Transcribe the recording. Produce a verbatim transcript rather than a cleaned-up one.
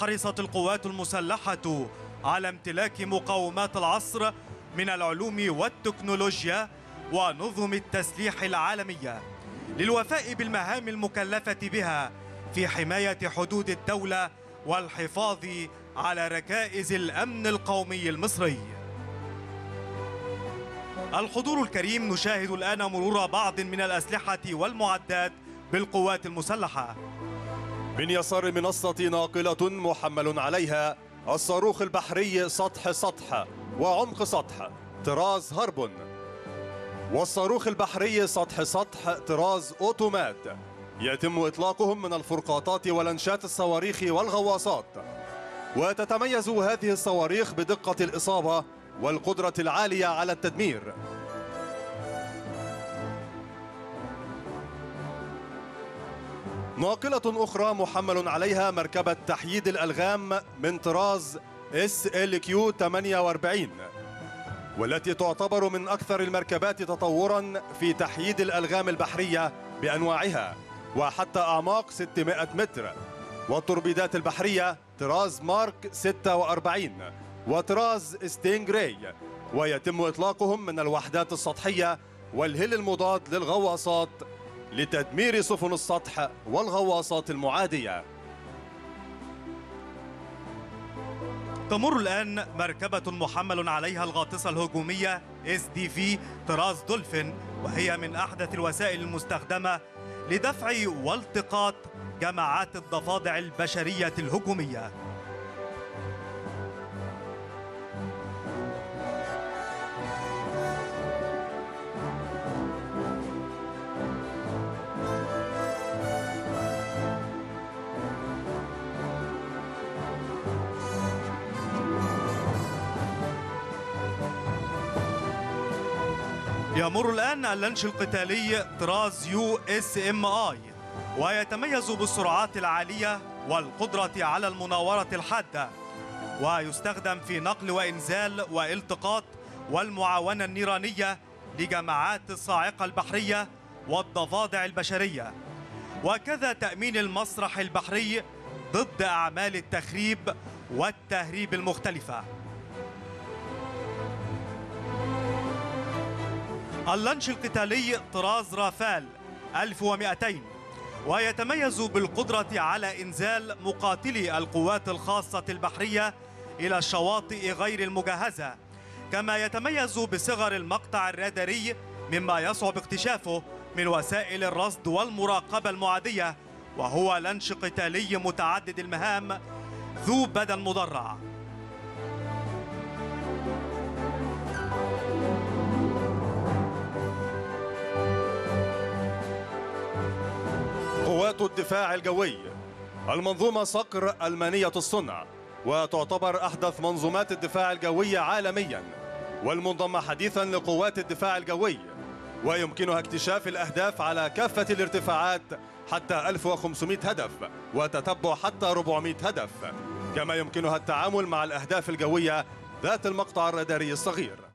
حرصت القوات المسلحة على امتلاك مقومات العصر من العلوم والتكنولوجيا ونظم التسليح العالمية للوفاء بالمهام المكلفة بها في حماية حدود الدولة والحفاظ على ركائز الأمن القومي المصري. الحضور الكريم، نشاهد الآن مرور بعض من الأسلحة والمعدات بالقوات المسلحة. من يسار المنصة ناقلة محمل عليها الصاروخ البحري سطح سطح وعمق سطح طراز هربون، والصاروخ البحري سطح سطح طراز أوتومات، يتم إطلاقهم من الفرقاطات ولنشات الصواريخ والغواصات. وتتميز هذه الصواريخ بدقة الإصابة والقدرة العالية على التدمير. ناقلة أخرى محمل عليها مركبة تحييد الألغام من طراز إس إل كيو ثمانية وأربعين، والتي تعتبر من أكثر المركبات تطوراً في تحييد الألغام البحرية بأنواعها وحتى أعماق ستمائة متر. والتوربيدات البحرية طراز مارك ستة وأربعين وطراز ستينغراي، ويتم إطلاقهم من الوحدات السطحية والهيل المضاد للغواصات لتدمير سفن السطح والغواصات المعادية. تمر الآن مركبة محمل عليها الغاطسة الهجومية إس دي في طراز دولفين، وهي من أحدث الوسائل المستخدمة لدفع والتقاط جماعات الضفادع البشرية الهجومية. يمر الآن اللانش القتالي طراز يو إس إم آي، ويتميز بالسرعات العالية والقدرة على المناورة الحادة، ويستخدم في نقل وإنزال والتقاط والمعاونة النيرانية لجماعات الصاعقة البحرية والضفادع البشرية، وكذا تأمين المسرح البحري ضد أعمال التخريب والتهريب المختلفة. اللانش القتالي طراز رافال ألف ومئتين، ويتميز بالقدرة على إنزال مقاتلي القوات الخاصة البحرية إلى الشواطئ غير المجهزة، كما يتميز بصغر المقطع الراداري مما يصعب اكتشافه من وسائل الرصد والمراقبة المعادية، وهو لانش قتالي متعدد المهام ذو بدن مدرع. قوات الدفاع الجوي، المنظومة صقر ألمانية الصنع، وتعتبر أحدث منظومات الدفاع الجوي عالميا، والمنضمة حديثا لقوات الدفاع الجوي، ويمكنها اكتشاف الأهداف على كافة الارتفاعات حتى ألف وخمسمائة هدف، وتتبع حتى أربعمائة هدف، كما يمكنها التعامل مع الأهداف الجوية ذات المقطع الراداري الصغير.